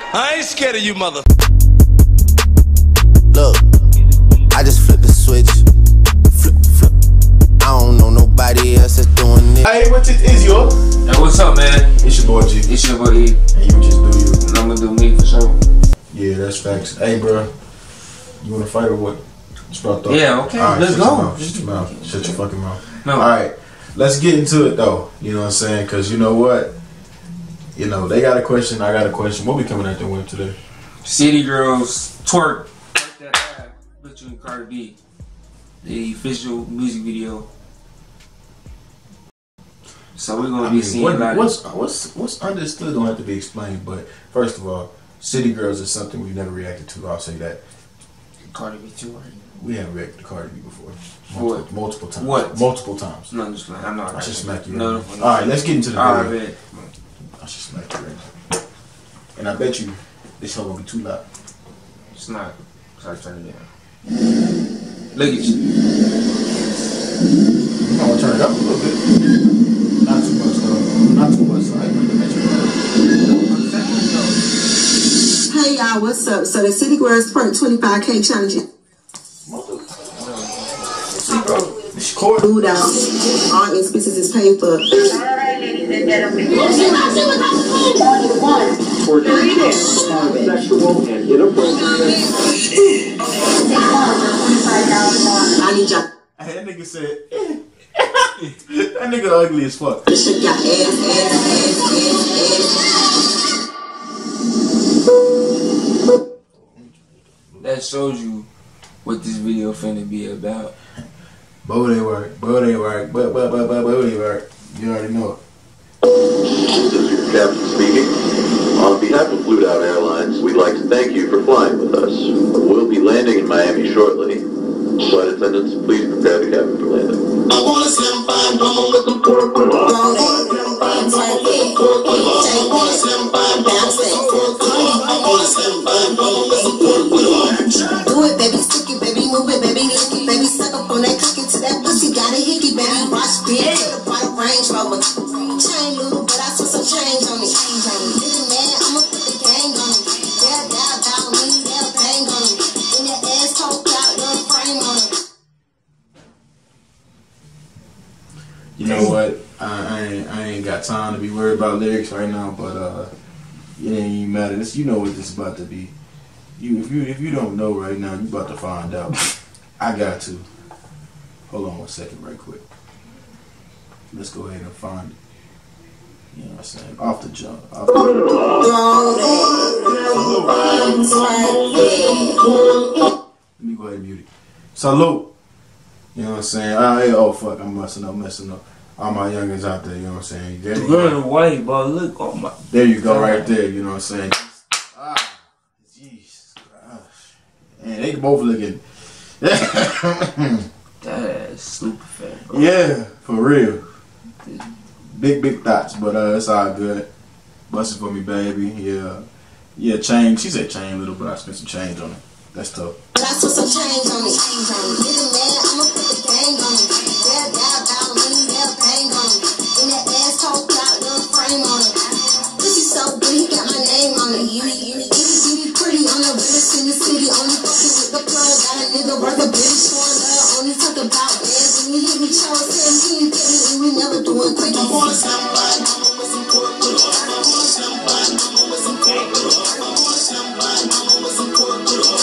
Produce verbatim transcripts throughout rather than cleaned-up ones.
I ain't scared of you, mother. Look, I just flipped the switch. Flip, flip. I don't know nobody else that's doing it. Hey, what it is, yo? Hey, what's up, man? It's your boy G. It's your boy E. And you just do you. And I'm gonna do me for sure. Yeah, that's facts. Hey, bro. You wanna fight or what? What's about that? Yeah, okay. Right, let's shut go. Your mouth. Shut your mouth. Shut your fucking mouth. No. Alright. Let's get into it, though. You know what I'm saying? Because you know what? You know, they got a question. I got a question. What we coming at them with today? City Girls Twerk. Twerk that app featuring Cardi B. The official music video. So we're gonna I be mean, seeing what, about what's, it. what's what's understood don't have to be explained. But first of all, City Girls is something we've never reacted to. I'll say that. Cardi B too, right? We haven't reacted to Cardi B before. Multiple, What? multiple times. What? Multiple times. No, I'm just playing. I know. I should smack you. No, Right no, now. no. All right, let's get into the All video. right, man. I should smack you right now. And I bet you this song gonna be too loud. It's not. So I turn it down. Look at you. You might want to turn it up a little bit. Not too much though. Not too much. So I ain't gonna Hey y'all, what's up? So the City Girls Twerk twenty-five K challenge. See, bro. This cord. Food out. All expenses is paid for. Alright, ladies and gentlemen. For sexual and inappropriate. I need y'all. Hey, that nigga said. Eh. That nigga ugly as fuck. to shake your ass, ass, ass, ass, That shows you what this video finna be about. Booty work, booty work, but but but but booty work. You already know it. This is your captain speaking. On behalf of Flued Out Airlines, we'd like to thank you for flying with us. We'll be landing in Miami shortly. Flight attendants, please prepare the cabin for landing. I wanna slim fine mama with some pork with all. I wanna slim fine mama with some pork with all. I wanna slim fine mama with some pork with all. do it, baby, stick it, baby, move it, baby, lick it, baby, suck up on that cookie to that pussy, got a hickey, baby, watch big, put a part of Range Rover. Chain little, but I put some change on it. Little man, I'ma put the gang on it. They'll die about me, they'll bang on it. In that ass poke out, little frame on it. You know what? I, I ain't I ain't got time to be worried about lyrics right now, but uh, it ain't even matter. This you know what this is about to be. You if you if you don't know right now, you about to find out. I got to. Hold on one second, right quick. Let's go ahead and find it. You know what I'm saying? Off the jump. Off the Let me go ahead and mute it. Salute. You know what I'm saying? Ah, hey, oh fuck, I'm messing up, messing up. All my youngins out there, you know what I'm saying? There The you girl go. in white, but look on my. There you go, right there. You know what I'm saying? Ah, jeez, gosh, and they both looking. That's super fat, bro. Yeah, for real. Big, big thoughts, but uh, it's all good. Bust it for me, baby. Yeah, yeah. Chain. She said chain little, but I spent some change on it. That's tough. But I put some change on it. Little man, I'ma put the gang on it. They'll die about me, they'll bang on it. In that ass poke out, little frame on it. Pussy so good, he got my name on it. You, you, you, you, pretty on the realest in the city. Only fucking with the plug. Got a nigga worth a bitch for love. Only talk about bands. When you hit me, chose him, he ain't get me, and we never doing quick. I wanna slim fine mama with some pork with all. I wanna slim fine mama with some pork with all. I wanna slim fine mama with some pork with all.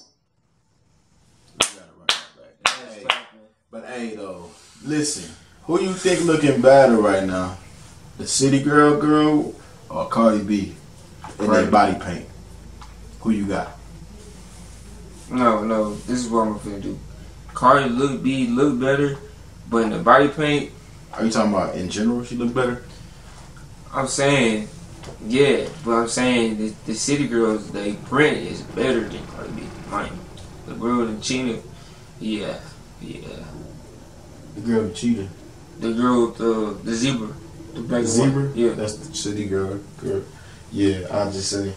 Hey, but hey though, listen, who you think looking better right now? The City Girl girl or Cardi B in Cardi. their body paint? Who you got? No, no, this is what I'm gonna do. Cardi look B look better, but in the body paint, Are you talking about in general she look better? I'm saying, yeah, but I'm saying the, the City Girls, they print is better than Cardi B. Mine, the girl in China, yeah, yeah. The girl with cheetah. The girl with the the zebra, the black The zebra? one. Yeah. That's the City Girl. Girl. Yeah, I'll just say.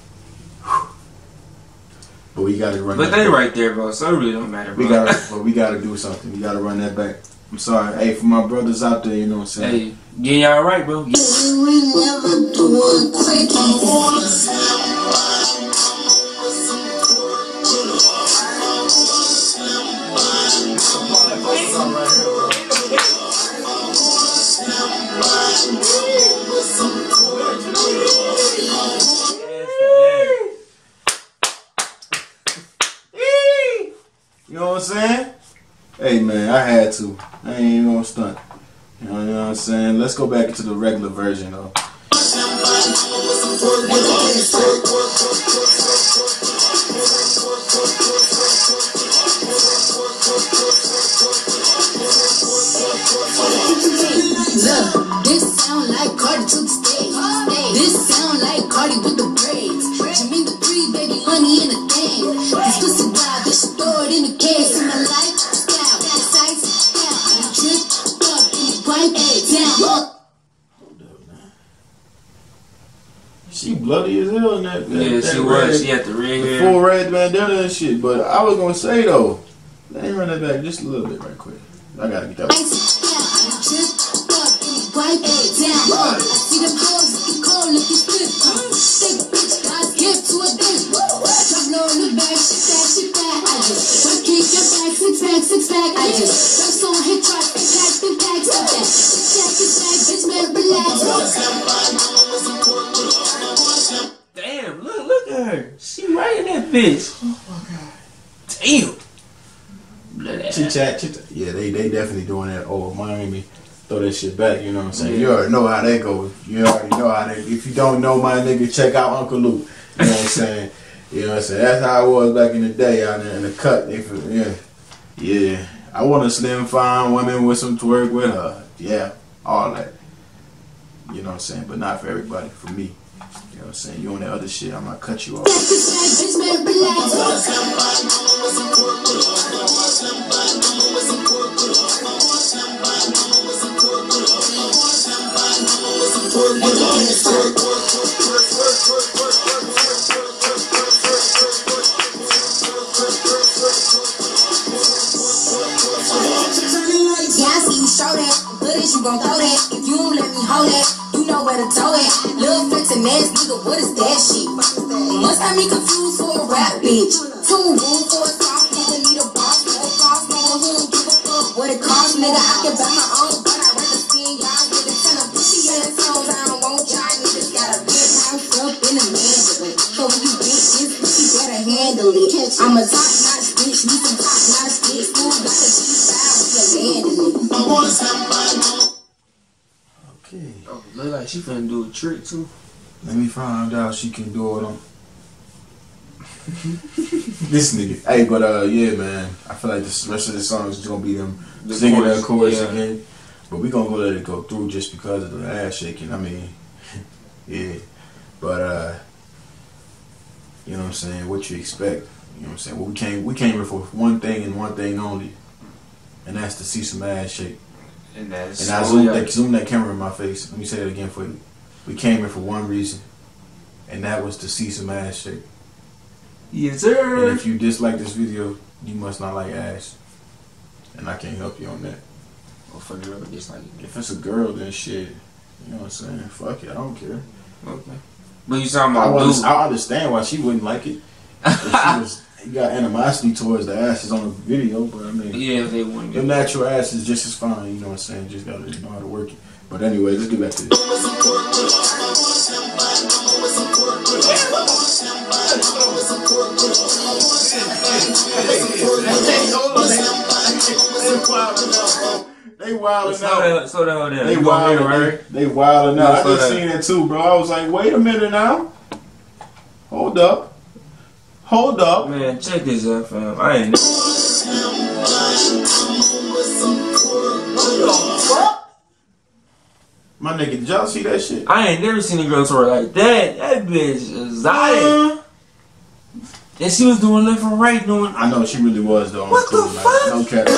But we gotta run. But that they back. right there, bro. So it really don't matter, bro. We gotta, but we gotta do something. We gotta run that back. I'm sorry. Hey, for my brothers out there, you know what I'm saying? Hey, getting y'all right, bro. We never doing quick. I wanna slim saying? Hey man, I had to. I ain't even gonna stunt. You know, you know what I'm saying? Let's go back into the regular version though. Look, this sound like Cardi to the stage. This sound like Cardi with the braids. Jimmy the three, baby, money in the game. This pussy wild, bitch, should throw it in the case. In my life, style, size, style. I drip up in the white, down. She bloody as hell in that. that Yeah, that she red, was. She had the red the hair. full red bandana and shit. But I was gonna say though, let me run that back just a little bit right quick. I gotta get that. White down, I see them hoes looking cold, looking stiff. Big bitch, God's gift to a dick. Drop low in the back, shit back, shit back. I just one kick your back, six pack, six pack. I just rest on hit track, big pack, big pack, stop that. Six pack, six pack, bitch, man, relax. Damn, look, look at her. She right in that bitch. Oh my god. Damn. Blood Chit chat, chit chat. Yeah, they they definitely doing that. Oh, Miami. Throw that shit back, you know what I'm saying? Yeah. You already know how that goes. You already know how that. If you don't know my nigga, check out Uncle Luke. You know what I'm saying? You know what I'm saying? That's how it was back in the day out there in the cut. They, yeah, yeah. I want a slim, fine woman with some twerk with her. Yeah, all that. You know what I'm saying? But not for everybody. For me. You know what I'm saying? You on that other shit, I'm gonna cut you off. Yeah, I see you show that, but is you gon' throw that? If you don't let me hold that, you know where to throw it. Little flexin' ass nigga, what is that shit? Must have me confused for a rap bitch. Two room for a soft nigga, need a boss nigga, boss nigga who don't give a fuck what it costs, nigga. I can buy my own, but I'd rather spend y'all niggas. Tell them pussy ass hoes, I don't want y'all niggas. Got a big house up in the management. So when you get this pussy, better handle it. I'm a top notch bitch, need some top notch bitch. Who got a G five with your hand in it? Okay. Oh, look like she finna do a trick too. Let me find out she can do it on this nigga. Hey, but uh, yeah, man. I feel like the rest of the song is gonna be them The singing chorus, that chorus yeah. again. But we gonna go let it go through just because of the ass shaking. I mean, yeah. But uh, you know what I'm saying? What you expect? You know what I'm saying? Well, we came we came here for one thing and one thing only, and that's to see some ass shake. And that's And I oh, zoom yeah. that zoom that camera in my face. Let me say that again for you. We came here for one reason, and that was to see some ass shake. Yes, And sir. if you dislike this video, you must not like ass. And I can't help you on that. Oh, for the record, just like it. If it's a girl, then shit. You know what I'm saying? Fuck it, I don't care. Okay. But you talking I, about was, dude? I understand why she wouldn't like it. If she was, you got animosity towards the asses on the video, but I mean, Yeah, they wouldn't. the natural ass is just as fine. You know what I'm saying? Just gotta know how to work it. But anyway, let's get back to this. They wildin' Slow out. down, slow down there. They You gonna hear it, wildin' right? They wildin' No, out. I slow just down. seen it too, bro. I was like, wait a minute now. Hold up. Hold up. Man, check this out, fam. I ain't. My nigga, did y'all see that shit? I ain't never seen a girl twerk like that. That bitch is dying. And she was doing left and right, doing. I know she really was though. What the Like, fuck? no cap.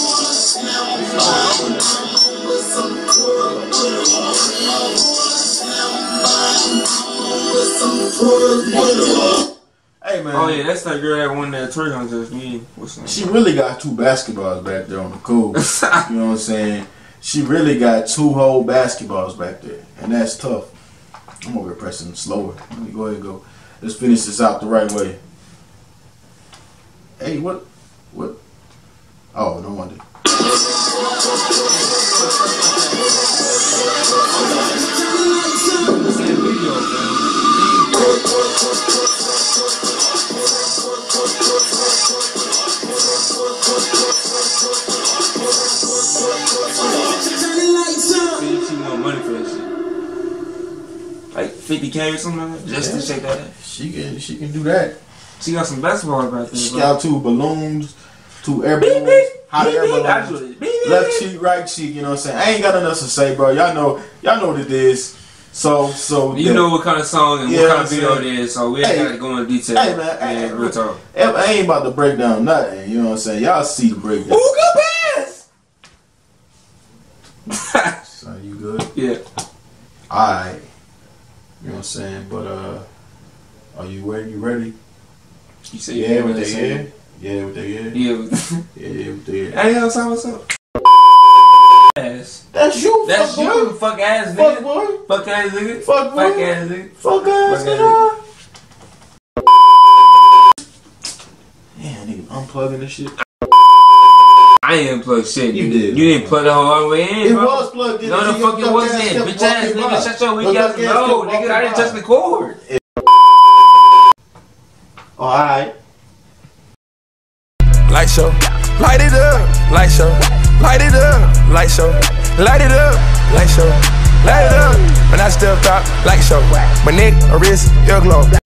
Hey man. Oh yeah, that's that girl that won that twerk contest. Me, what's her name? She really got two basketballs back there on the cool. You know what I'm saying? She really got two whole basketballs back there. And that's tough. I'm over here pressing slower. Let me go ahead and go. Let's finish this out the right way. Hey, what? What? Oh, no wonder. K or something like that? Just Yeah. to shake that ass. She can, she can do that. She got some basketball right there. She bro. got two balloons, two air Beep, balloons, beep, hot beep, air beep, balloons. actually. Beep, beep, Left beep. cheek, right cheek. You know what I'm saying? I ain't got nothing else to say, bro. Y'all know, y'all know what it is. So, so You that, know what kind of song and Yeah, what kind I'm of video it saying. is, so we ain't Hey, gotta go into detail. Hey man, yeah, hey, real talk. I ain't about to break down nothing. You know what I'm saying? Y'all see the breakdown. Who got pass? So you good? Yeah. Alright. You know what I'm saying? But uh, are you ready? You ready? You say Yeah, yeah with with the that yeah. Yeah, with the yeah. Yeah. with- Yeah, yeah, with the yeah. Hey, what's up? What's up? Ass. That's you. That's fuck you, boy. fuck ass Fuck nigga. boy. Fuck ass nigga. Fuck boy. Fuck ass nigga. Fuck ass Fuck ass nigga. Yeah, nigga, unplugging this shit. I ain't unplugged shit. You nigga. did. You didn't plug the whole all the way in. It bro. was plugged in. No, the Your fuck it duck wasn't. ass kept Bitch ass walking nigga, by. shut your weak Your ass. duck ass No, kept nigga, walking I didn't by. touch the cord. Alright. Light show, light it up, light show, light it up, light show, light it up, light show, light it up. When I step out, light show, my neck, a wrist, ear glow.